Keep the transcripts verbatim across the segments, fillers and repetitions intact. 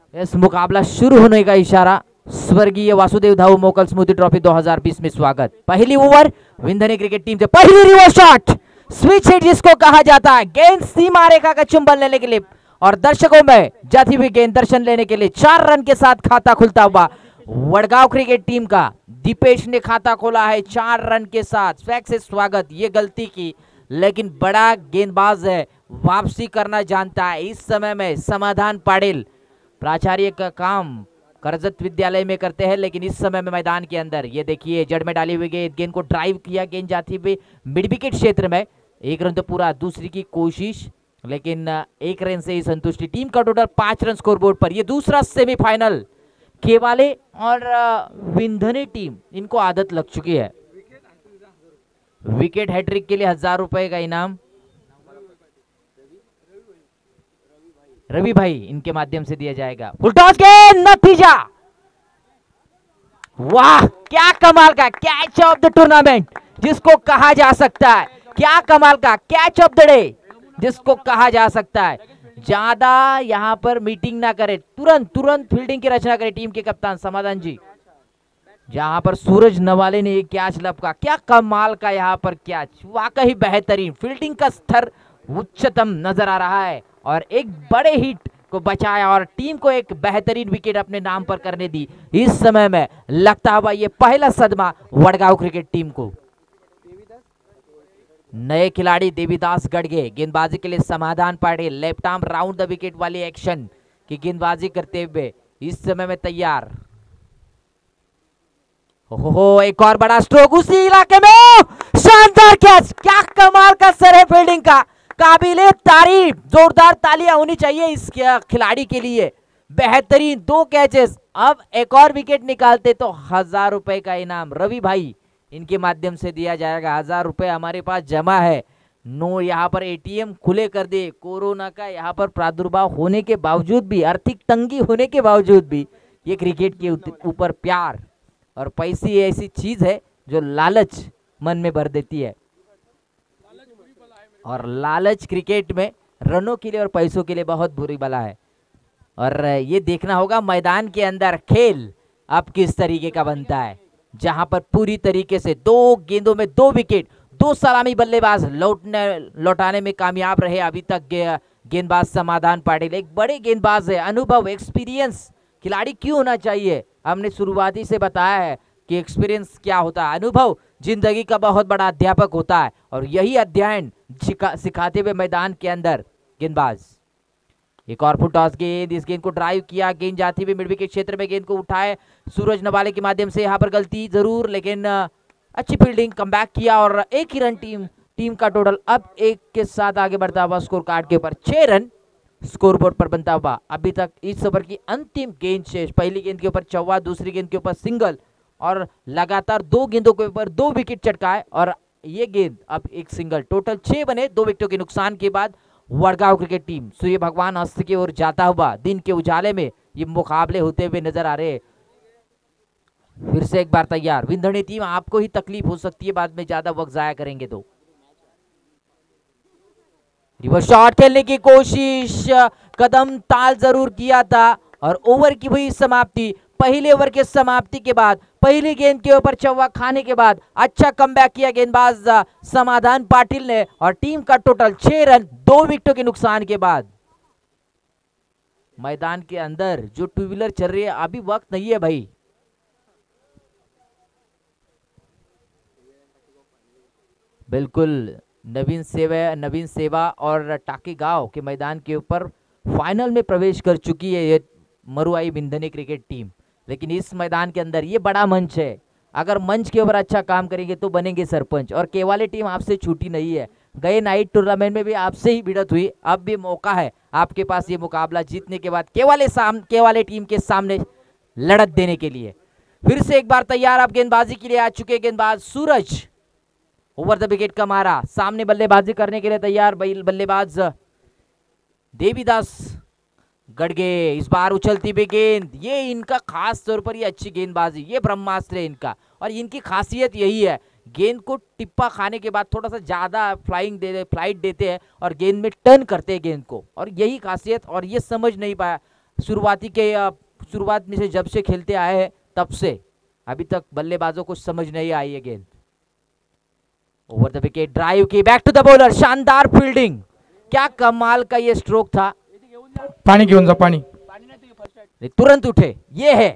इस मुकाबला शुरू होने का इशारा। स्वर्गीय वासुदेव धाऊ मोकल स्मृति ट्रॉफी दो हज़ार बीस में स्वागत। पहली ओवर विंधनी क्रिकेट टीम से पहली रिवर्स शॉट, स्विच हिट जिसको कहा जाता है। गेंद सीमा रेखा का चुंबन लेने के लिए और दर्शकों में जाती हुई गेंद दर्शन लेने के लिए चार रन के साथ खाता खुलता हुआ वडगांव क्रिकेट टीम का दीपेश ने खाता खोला है चार रन के साथ। स्वैग से स्वागत। ये गलती की लेकिन बड़ा गेंदबाज है, वापसी करना जानता है। इस समय में समाधान पाटिल प्राचार्य का काम करजत विद्यालय में करते हैं, लेकिन इस समय में मैदान के अंदर ये देखिए जड़ में डाली हुई गेंद, गेंद को ड्राइव किया, गेंद जाती हुई मिड विकेट क्षेत्र में। एक रन तो पूरा, दूसरी की कोशिश लेकिन एक रन से ही संतुष्टि। टीम का टोटल पांच रन स्कोरबोर्ड पर। ये दूसरा सेमीफाइनल केवाले और विंधनी टीम, इनको आदत लग चुकी है। विकेट हैट्रिक के लिए हजार रुपए का इनाम रवि भाई इनके माध्यम से दिया जाएगा। फुल टॉस के नतीजा, वाह क्या कमाल का कैच ऑफ द टूर्नामेंट जिसको कहा जा सकता है। क्या कमाल का कैच ऑफ द डे जिसको कहा जा सकता है। ज्यादा यहां पर मीटिंग ना करे, तुरंत तुरंत फील्डिंग की रचना करे टीम के कप्तान समाधान जी। जहां पर सूरज नवाले ने एक कैच लपका, क्या कमाल का यहां पर कैच, वाकई बेहतरीन। फील्डिंग का स्तर उच्चतम नजर आ रहा है और एक बड़े हिट को बचाया और टीम को एक बेहतरीन विकेट अपने नाम पर करने दी। इस समय में लगता हुआ ये पहला सदमा वडगांव क्रिकेट टीम को। नए खिलाड़ी देवीदास गढ़गे, गेंदबाजी के लिए Samadhan Patil, left arm round the wicket वाली एक्शन की गेंदबाजी करते हुए इस समय में तैयार। हो एक और बड़ा स्ट्रोक उसी इलाके में, शानदार कैच, क्या कमाल का सर है फील्डिंग का, काबिले तारीफ। जोरदार तालियां होनी चाहिए इस खिलाड़ी के लिए, बेहतरीन दो कैचेस। अब एक और विकेट निकालते तो हजार रुपए का इनाम रवि भाई इनके माध्यम से दिया जाएगा। हजार रुपए हमारे पास जमा है। नो यहाँ पर एटीएम खुले कर दे। कोरोना का यहाँ पर प्रादुर्भाव होने के बावजूद भी, आर्थिक तंगी होने के बावजूद भी ये क्रिकेट के ऊपर प्यार और पैसे ऐसी चीज है जो लालच मन में भर देती है। और लालच क्रिकेट में रनों के लिए और पैसों के लिए बहुत बुरी बला है। और ये देखना होगा मैदान के अंदर खेल अब किस तरीके का बनता है, जहां पर पूरी तरीके से दो गेंदों में दो विकेट, दो सलामी बल्लेबाज लौटने लौटाने में कामयाब रहे अभी तक गेंदबाज समाधान पाटिल। एक बड़े गेंदबाज है, अनुभव एक्सपीरियंस खिलाड़ी क्यों होना चाहिए। हमने शुरुआती से बताया है कि एक्सपीरियंस क्या होता है, अनुभव जिंदगी का बहुत बड़ा अध्यापक होता है और यही अध्ययन सिखाते हुए मैदान के अंदर गेंदबाज। एक और फुल टॉस गेंद, इस गेंद को ड्राइव किया, गेंद जाती हुई मिड विकेट क्षेत्र में, गेंद को उठाए सूरज नवाले के माध्यम से। यहाँ पर गलती जरूर लेकिन अच्छी फील्डिंग, कमबैक किया और एक ही रन टीम टीम का टोटल अब एक के साथ आगे बढ़ता हुआ स्कोर कार्ड के ऊपर छह रन स्कोरबोर्ड पर बनता हुआ। अभी तक इस ओवर की अंतिम गेंद शेष, पहली गेंद के ऊपर चौवा, दूसरी गेंद के ऊपर सिंगल और लगातार दो गेंदों के ऊपर दो विकेट चटकाए और ये गेंद अब एक सिंगल। टोटल छह बने दो विकेटों के नुकसान के बाद। वडगांव क्रिकेट टीम सूर्य भगवान अस्त की ओर जाता हुआ दिन के उजाले में ये मुकाबले होते हुए नजर आ रहे। फिर से एक बार तैयार विंधनी टीम, आपको ही तकलीफ हो सकती है बाद में ज्यादा वक्त जाया करेंगे तो। रिवर्स शॉट खेलने की कोशिश, कदम ताल जरूर किया था और ओवर की हुई समाप्ति। पहले ओवर के समाप्ति के बाद पहली गेंद के ऊपर चौवा खाने के बाद अच्छा कमबैक किया गेंदबाज समाधान पाटिल ने और टीम का टोटल छह रन दो विकेटों के नुकसान के बाद। मैदान के अंदर जो टू व्हीलर चल रही है, अभी वक्त नहीं है भाई। बिल्कुल नवीन सेवा नवीन सेवा और टाकी गांव के मैदान के ऊपर फाइनल में प्रवेश कर चुकी है ये मरुआई विंधनी क्रिकेट टीम। लेकिन इस मैदान के अंदर ये बड़ा मंच है, अगर मंच के ऊपर अच्छा काम करेंगे तो बनेंगे सरपंच। और केवाले टीम आपसे छूटी नहीं है, गए नाइट टूर्नामेंट में भी आपसे ही भिड़त हुई, अब भी मौका है आपके पास ये मुकाबला जीतने के बाद केवाले साम केवाले टीम के सामने लड़त देने के लिए। फिर से एक बार तैयार आप गेंदबाजी के लिए आ चुके गेंदबाज सूरज। ओवर द विकेट का मारा, सामने बल्लेबाजी करने के लिए तैयार बल्लेबाज देवीदास गढ़गे। इस बार उछलती हुई गेंद, ये इनका खास तौर पर ये अच्छी गेंदबाजी, ये ब्रह्मास्त्र है इनका और इनकी खासियत यही है, गेंद को टिप्पा खाने के बाद थोड़ा सा ज्यादा फ्लाइंग दे फ्लाइट देते हैं और गेंद में टर्न करते हैं गेंद को, और यही खासियत। और ये समझ नहीं पाया शुरुआती के शुरुआत में से जब से खेलते आए हैं तब से अभी तक बल्लेबाजों को समझ नहीं आई है गेंद। ओवर द विकेट, ड्राइव की, बैक टू द बॉलर, शानदार फील्डिंग, क्या कमाल का ये स्ट्रोक था। पाणी घेऊन जा, पाणी तुरंत उठे, ये है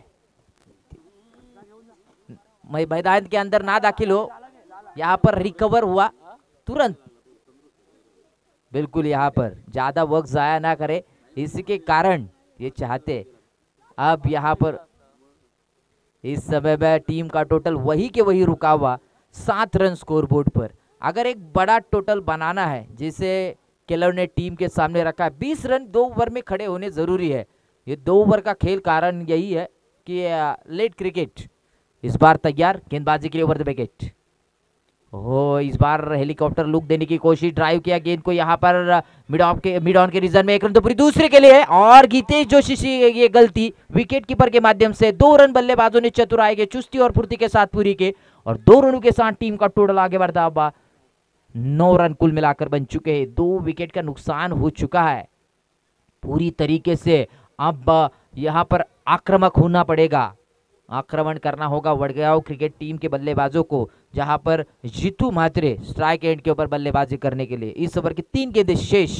मैदान के अंदर ना दाखिल हो, यहाँ पर रिकवर हुआ तुरंत, बिल्कुल यहाँ पर ज्यादा वक्त जाया ना करे, इसी के कारण ये चाहते। अब यहाँ पर इस समय में टीम का टोटल वही के वही रुका हुआ सात रन स्कोरबोर्ड पर। अगर एक बड़ा टोटल बनाना है जिसे केलर ने टीम के सामने रखा है, बीस रन दो ओवर में खड़े होने जरूरी है। ये दो ओवर का खेल कारण यही है कि लेट क्रिकेट इस बार तैयार गेंदबाजी के लिए ओवर द विकेट। हो इस बार हेलीकॉप्टर लुक देने की कोशिश, ड्राइव किया गेंद को यहाँ पर मिड ऑफ के मिड ऑन के रीजन में, एक रन तो पूरी दूसरे के लिए, और गीतेश जोशी से ये गलती विकेट कीपर के माध्यम से। दो रन बल्लेबाजों ने चतुराई के चुस्ती और फुर्ती के साथ पूरी के, और दो रनों के साथ टीम का टोटल आगे बढ़ता हुआ नौ रन कुल मिलाकर बन चुके हैं। दो विकेट का नुकसान हो चुका है पूरी तरीके से। अब यहाँ पर आक्रामक होना पड़ेगा, आक्रमण करना होगा वडगांव क्रिकेट टीम के बल्लेबाजों को, जहां पर जीतू म्हात्रे स्ट्राइक एंड के ऊपर बल्लेबाजी करने के लिए। इस ओवर की तीन गेंदें शेष,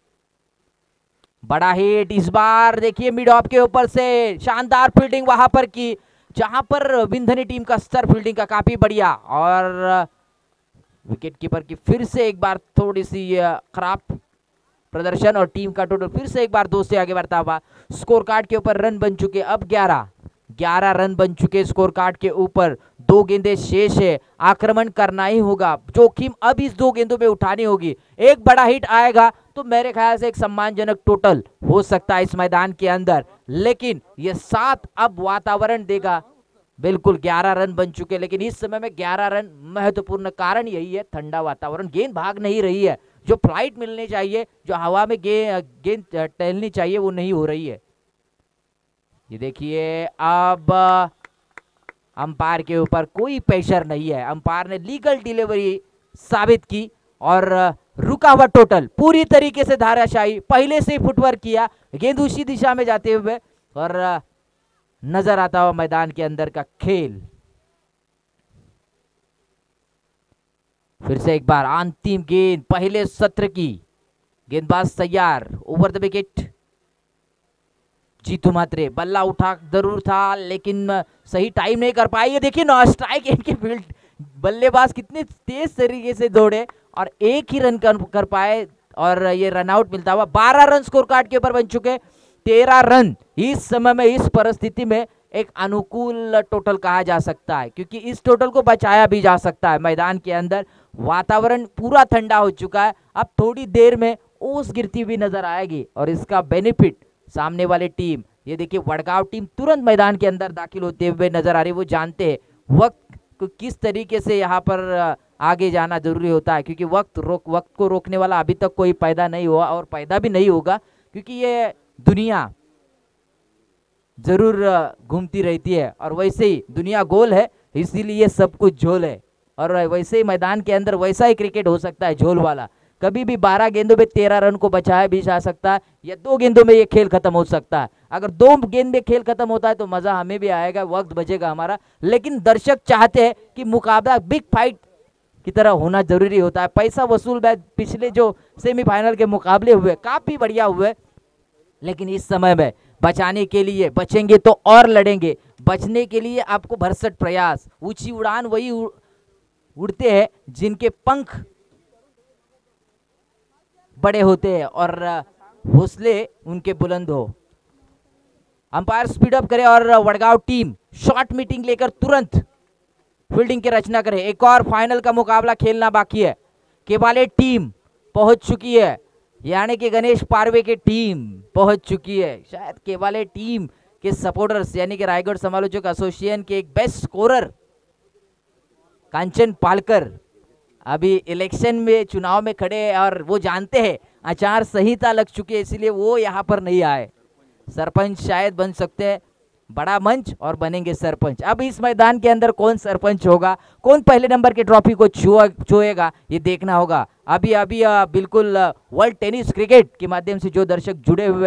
बड़ा हिट इस बार, देखिए मिड ऑफ के ऊपर से शानदार फील्डिंग वहां पर की, जहां पर विंधनी टीम का स्तर फील्डिंग का काफी बढ़िया, और विकेट कीपर की फिर से एक बार थोड़ी सी खराब प्रदर्शन, और टीम का टोटल फिर से एक बार दो से आगे बढ़ता हुआ। स्कोर कार्ड के ऊपर रन बन चुके अब ग्यारह ग्यारह रन बन चुके स्कोर कार्ड के ऊपर, दो गेंदें शेष है, आक्रमण करना ही होगा, जोखिम अब इस दो गेंदों में उठानी होगी। एक बड़ा हिट आएगा तो मेरे ख्याल से एक सम्मानजनक टोटल हो सकता है इस मैदान के अंदर, लेकिन ये सात अब वातावरण देगा। बिल्कुल ग्यारह रन बन चुके, लेकिन इस समय में ग्यारह रन महत्वपूर्ण कारण यही है ठंडा वातावरण, गेंद भाग नहीं रही है, जो फ्लाइट मिलनी चाहिए, जो हवा में गे, गेंद टहलनी चाहिए वो नहीं हो रही है। ये देखिए अब अंपायर के ऊपर कोई प्रेशर नहीं है, अंपायर ने लीगल डिलीवरी साबित की और रुका हुआ टोटल पूरी तरीके से धाराशाही, पहले से ही फुटवर्क किया, गेंद उसी दिशा में जाते हुए, और नजर आता हुआ मैदान के अंदर का खेल। फिर से एक बार अंतिम गेंद पहले सत्र की, गेंदबाज तैयार, over the wicket. Jitu Mhatre बल्ला उठा जरूर था लेकिन सही टाइम नहीं कर पाए। ये देखिए नौ स्ट्राइक इनके फील्ड बल्लेबाज कितने तेज तरीके से दौड़े और एक ही रन कर, कर पाए और ये रन आउट मिलता हुआ। बारह रन स्कोर कार्ड के ऊपर बन चुके, तेरह रन इस समय में इस परिस्थिति में एक अनुकूल टोटल कहा जा सकता है, क्योंकि इस टोटल को बचाया भी जा सकता है। मैदान के अंदर वातावरण पूरा ठंडा हो चुका है, अब थोड़ी देर में ओस गिरती हुई नजर आएगी और इसका बेनिफिट सामने वाली टीम, ये देखिए वडगांव टीम तुरंत मैदान के अंदर दाखिल होते हुए नजर आ रही है। वो जानते हैं वक्त को किस तरीके से यहाँ पर आगे जाना जरूरी होता है, क्योंकि वक्त रोक वक्त को रोकने वाला अभी तक कोई पैदा नहीं हुआ और पैदा भी नहीं होगा, क्योंकि ये दुनिया जरूर घूमती रहती है और वैसे ही दुनिया गोल है, इसीलिए सब कुछ झोल है। और वैसे ही मैदान के अंदर वैसा ही क्रिकेट हो सकता है झोल वाला, कभी भी बारह गेंदों में तेरह रन को बचाया भी जा सकता है, या दो गेंदों में ये खेल खत्म हो सकता है। अगर दो गेंद में खेल खत्म होता है तो मजा हमें भी आएगा, वक्त बचेगा हमारा, लेकिन दर्शक चाहते हैं कि मुकाबला बिग फाइट की तरह होना जरूरी होता है। पैसा वसूल मैच पिछले जो सेमीफाइनल के मुकाबले हुए काफी बढ़िया हुए, लेकिन इस समय में बचाने के लिए बचेंगे तो और लड़ेंगे, बचने के लिए आपको भरसक प्रयास। ऊंची उड़ान वही उड़ते हैं जिनके पंख बड़े होते हैं और हौसले उनके बुलंद हो। अंपायर स्पीड अप करे और वडगांव टीम शॉर्ट मीटिंग लेकर तुरंत फील्डिंग की रचना करे। एक और फाइनल का मुकाबला खेलना बाकी है। केवाले टीम पहुंच चुकी है, यानी कि गणेश पारवे की टीम पहुंच चुकी है। शायद केवाले टीम के सपोर्टर्स यानी कि रायगढ़ समालोचक एसोसिएशन के एक बेस्ट स्कोरर कांचन पालकर अभी इलेक्शन में चुनाव में खड़े हैं और वो जानते हैं आचार संहिता लग चुकी है, इसलिए वो यहाँ पर नहीं आए। सरपंच शायद बन सकते हैं, बड़ा मंच और बनेंगे सरपंच। अब इस मैदान के अंदर कौन सरपंच होगा, कौन पहले नंबर के ट्रॉफी को छुएगा, ये देखना होगा। अभी अभी बिल्कुल वर्ल्ड टेनिस क्रिकेट के माध्यम से जो दर्शक जुड़े हुए हैं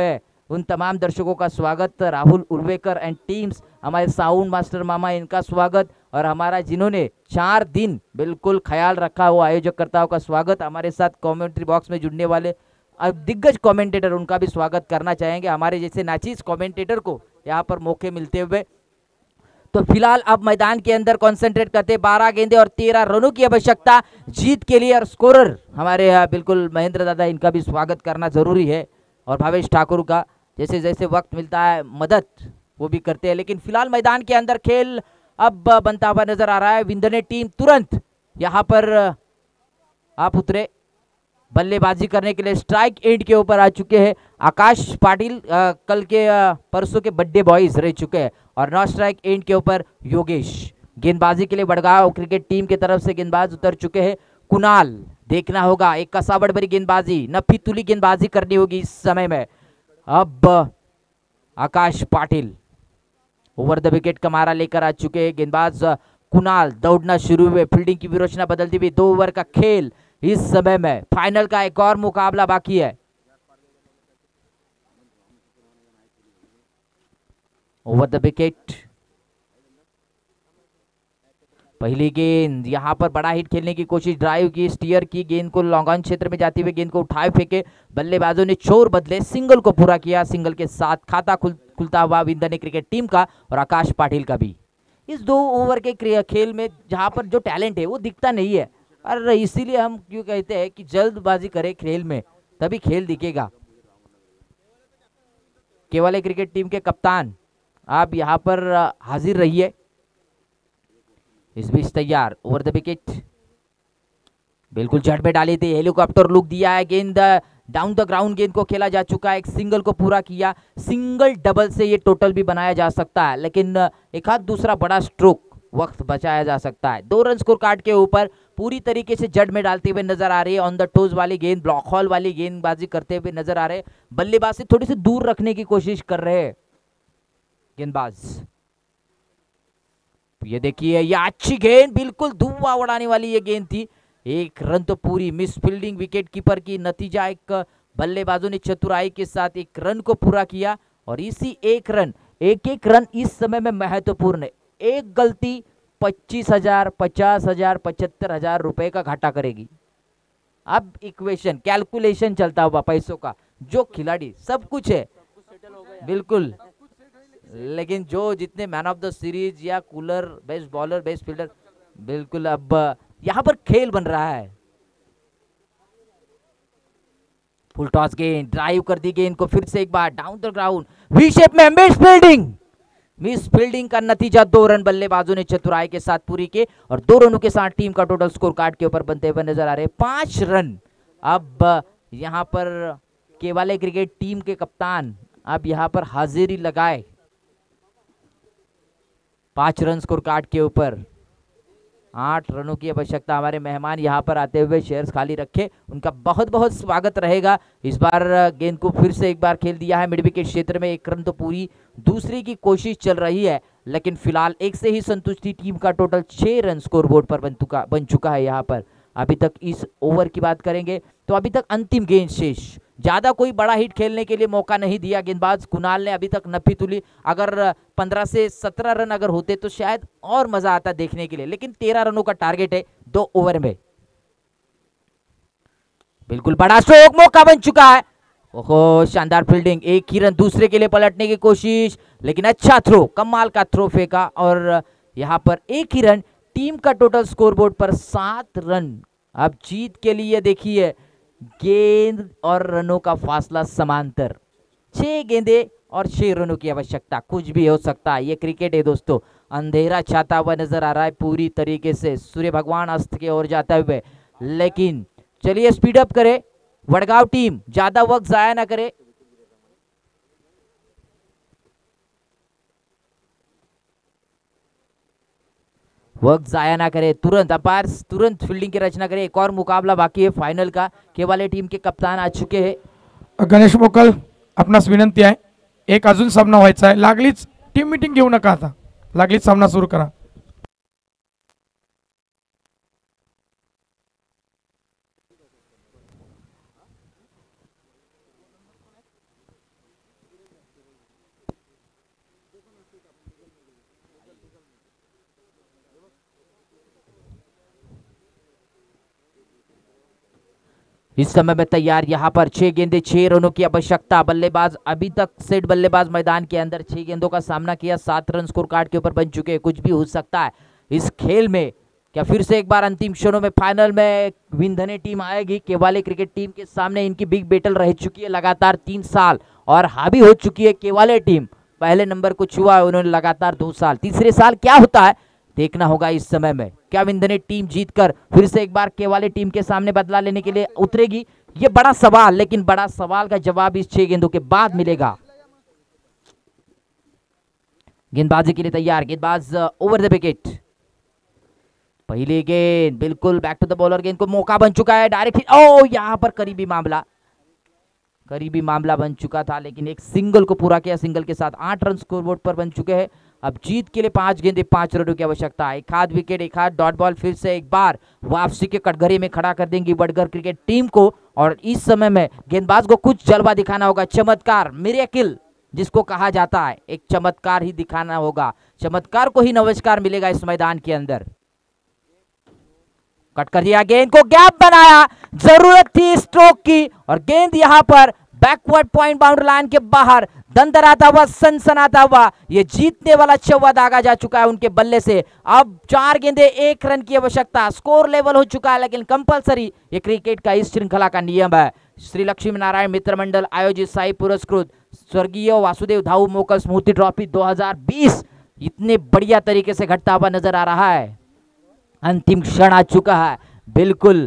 उन तमाम दर्शकों का स्वागत, राहुल उर्वेकर एंड टीम्स, हमारे साउंड मास्टर मामा, इनका स्वागत, और हमारा जिन्होंने चार दिन बिल्कुल ख्याल रखा वो आयोजकर्ताओं का स्वागत, हमारे साथ कमेंट्री बॉक्स में जुड़ने वाले अब दिग्गज कमेंटेटर, उनका भी स्वागत करना चाहेंगे, हमारे जैसे नाचीज कमेंटेटर को यहाँ पर मौके मिलते हुए। तो फिलहाल अब मैदान के अंदर कंसंट्रेट करते, बारह गेंदे और तेरह रनों की आवश्यकता जीत के लिए, और स्कोरर हमारे यहाँ बिल्कुल महेंद्र दादा, इनका भी स्वागत करना जरूरी है, और भावेश ठाकुर का जैसे जैसे वक्त मिलता है मदद वो भी करते हैं। लेकिन फिलहाल मैदान के अंदर खेल अब बनता हुआ नजर आ रहा है। विंदने टीम तुरंत यहाँ पर आप उतरे बल्लेबाजी करने के लिए, स्ट्राइक एंड के ऊपर आ चुके हैं आकाश पाटिल, आ, कल के आ, परसों के बड्डे बॉयज रह चुके हैं, और नौ स्ट्राइक एंड के ऊपर योगेश। गेंदबाजी के लिए वडगांव क्रिकेट टीम की तरफ से गेंदबाज उतर चुके हैं कुणाल, देखना होगा एक कसावड़ भरी गेंदबाजी, नफी तुली गेंदबाजी करनी होगी इस समय में। अब Akash Patil over the wicket का मारा लेकर आ चुके हैं, गेंदबाज कुणाल दौड़ना शुरू हुए, फील्डिंग की विरोचना बदलती हुई, दो ओवर का खेल इस समय में, फाइनल का एक और मुकाबला बाकी है। ओवर द विकेट, पहली गेंद, यहां पर बड़ा हिट खेलने की कोशिश, ड्राइव की, स्टीयर की, गेंद को लॉन्ग ऑन क्षेत्र में जाती हुई गेंद को उठाए फेंके, बल्लेबाजों ने चोर बदले, सिंगल को पूरा किया, सिंगल के साथ खाता खुल, खुलता हुआ विंदने क्रिकेट टीम का और आकाश पाटिल का भी। इस दो ओवर के खेल में जहां पर जो टैलेंट है वो दिखता नहीं है, और इसीलिए हम क्यों कहते हैं कि जल्दबाजी करे खेल में तभी खेल दिखेगा। केवल क्रिकेट टीम के कप्तान आप यहां पर हाजिर रहिए। इस बीच तैयार, ओवर द विकेट, बिल्कुल जड़ में डाली थी, हेलीकॉप्टर लुक दिया है, गेंद डाउन द ग्राउंड, गेंद को खेला जा चुका है, एक सिंगल को पूरा किया, सिंगल डबल से ये टोटल भी बनाया जा सकता है, लेकिन एक हाथ दूसरा बड़ा स्ट्रोक वक्त बचाया जा सकता है। दो रन स्कोर कार्ड के ऊपर पूरी तरीके से जड़ में डालते हुए नजर आ रही है, ऑन द टोज वाली गेंद, ब्लॉक हॉल वाली गेंदबाजी करते हुए नजर आ रहे, बल्लेबाज से थोड़ी सी दूर रखने की कोशिश कर रहे हैं गेंदबाज। ये देखिए, ये अच्छी गेंद, बिल्कुल धुआं उड़ाने वाली ये गेंद थी, एक रन तो पूरी मिस फील्डिंग विकेट कीपर की, नतीजा एक बल्लेबाजों ने चतुराई के साथ एक रन को पूरा किया, और इसी एक रन, एक एक रन इस समय में महत्वपूर्ण है, एक गलती पच्चीस हजार पचास हजार पचहत्तर हजार रुपए का घाटा करेगी। अब इक्वेशन कैलकुलेशन चलता हुआ पैसों का, जो खिलाड़ी सब कुछ है बिल्कुल, लेकिन जो जितने मैन ऑफ द सीरीज या कूलर, बेस्ट बॉलर, बेस्ट फील्डर, बिल्कुल अब यहां पर खेल बन रहा है। फुल टॉस गेंद, ड्राइव कर दी गेंद को, फिर से एक बार down the ground, V shape में मिस फील्डिंग, मिस फील्डिंग का नतीजा दो रन बल्लेबाजों ने चतुराई के साथ पूरी के, और दो रनों के साथ टीम का टोटल स्कोर कार्ड के ऊपर बनते हुए नजर आ रहे पांच रन। अब यहां पर केवल क्रिकेट टीम के कप्तान अब यहां पर हाजिरी लगाए, पांच रन स्कोर कार्ड के ऊपर, आठ रनों की आवश्यकता। हमारे मेहमान यहां पर आते हुए शेयर्स खाली रखे, उनका बहुत बहुत स्वागत रहेगा। इस बार गेंद को फिर से एक बार खेल दिया है मिड विकेट क्षेत्र में, एक रन तो पूरी, दूसरी की कोशिश चल रही है, लेकिन फिलहाल एक से ही संतुष्टि, टीम का टोटल छह रन स्कोर बोर्ड पर बन चुका बन चुका है। यहाँ पर अभी तक इस ओवर की बात करेंगे तो अभी तक अंतिम गेंद शेष, ज्यादा कोई बड़ा हिट खेलने के लिए मौका नहीं दिया गेंदबाज कुणाल ने, अभी तक नफी तुली, अगर पंद्रह से सत्रह रन अगर होते तो शायद और मजा आता देखने के लिए, लेकिन तेरह रनों का टारगेट है दो ओवर में। बिल्कुल बड़ा स्ट्रोक, मौका बन चुका है, ओहो शानदार फील्डिंग, एक ही रन, दूसरे के लिए पलटने की कोशिश, लेकिन अच्छा थ्रो, कमाल का थ्रो फेंका, और यहां पर एक ही रन, टीम का टोटल स्कोरबोर्ड पर सात रन। अब जीत के लिए देखिए गेंद और रनों का फासला समांतर, छह गेंदे और छह रनों की आवश्यकता, कुछ भी हो सकता है, ये क्रिकेट है दोस्तों। अंधेरा छाता हुआ नजर आ रहा है पूरी तरीके से, सूर्य भगवान अस्त की ओर जाते हुए, लेकिन चलिए स्पीड अप करे, वडगांव टीम ज्यादा वक्त जाया ना करे। वक्त जाया ना करे, तुरंत अंपायर तुरंत फील्डिंग की रचना करे, एक और मुकाबला बाकी है फाइनल का, केवल टीम के कप्तान आ चुके हैं। गणेश मोकल, आपणास विनंती आहे, एक अजून सामना व्हायचा आहे, लागलीच टीम मीटिंग घेऊ नका, आता लागलीच सामना सुरू करा। इस समय में तैयार यहाँ पर छह गेंदे छह रनों की आवश्यकता। बल्लेबाज अभी तक सेट बल्लेबाज मैदान के अंदर छह गेंदों का सामना किया, सात रन स्कोर कार्ड के ऊपर बन चुके हैं। कुछ भी हो सकता है इस खेल में। क्या फिर से एक बार अंतिम क्षणों में फाइनल में विंधने टीम आएगी? केवाले क्रिकेट टीम के सामने इनकी बिग बैटल रह चुकी है लगातार तीन साल और हावी हो चुकी है केवाले टीम। पहले नंबर को छुआ है उन्होंने लगातार दो साल, तीसरे साल क्या होता है देखना होगा इस समय में। क्या विंधने टीम जीतकर फिर से एक बार केवाले टीम के सामने बदला लेने के लिए उतरेगी? ये बड़ा सवाल, लेकिन बड़ा सवाल का जवाब इस छह गेंदों के बाद मिलेगा। गेंदबाजी के लिए तैयार, गेंदबाज ओवर द विकेट। पहली गेंद बिल्कुल बैक टू द बॉलर, गेंद को मौका बन चुका है डायरेक्ट। ओ यहां पर करीबी मामला करीबी मामला बन चुका था, लेकिन एक सिंगल को पूरा किया। सिंगल के साथ आठ रन स्कोरबोर्ड पर बन चुके हैं। अब जीत के लिए पांच गेंदे पांच रनों की आवश्यकता है। एक हाथ विकेट, एक हाथ डॉट बॉल फिर से एक बार वापसी के कटघरे में खड़ा कर देंगी बड़गर क्रिकेट टीम को। और इस समय में गेंदबाज को कुछ जलवा दिखाना होगा, चमत्कार, मिरेकिल जिसको कहा जाता है, एक चमत्कार ही दिखाना होगा। चमत्कार को ही नमस्कार मिलेगा इस मैदान के अंदर। कट कर दिया, गेंद को गैप बनाया, जरूरत थी स्ट्रोक की और गेंद यहां पर बैकवर्ड पॉइंट बाउंड्री लाइन के बाहर दंदराता हुआ, सनसनाता हुआ ये जीतने वाला चौवा दागा जा चुका है उनके बल्ले से। अब चार गेंदे एक रन की आवश्यकता, स्कोर लेवल हो चुका है, लेकिन कंपलसरी ये क्रिकेट का इस श्रृंखला का नियम है। श्री लक्ष्मी नारायण मित्र मंडल आयोजित साई पुरस्कृत स्वर्गीय वासुदेव धाऊ मोकल स्मृति ट्रॉफी दो हज़ार बीस इतने बढ़िया तरीके से घटता हुआ नजर आ रहा है। अंतिम क्षण आ चुका है, बिल्कुल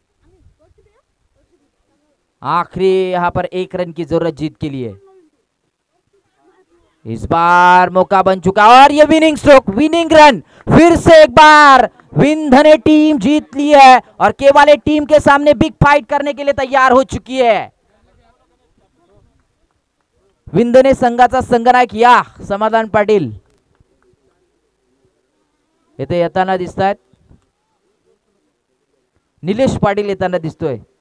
आखिरी यहां पर एक रन की जरूरत जीत के लिए। इस बार मौका बन चुका और ये विनिंग स्ट्रोक, विनिंग रन फिर से एक बार विंधने टीम जीत ली है और केवाले टीम के सामने बिग फाइट करने के लिए तैयार हो चुकी है। विंधने संघाचा संघनायक या समाधान पाटील इथे येताना दिसतायत, निलेश पाटील येताना दिसतोय।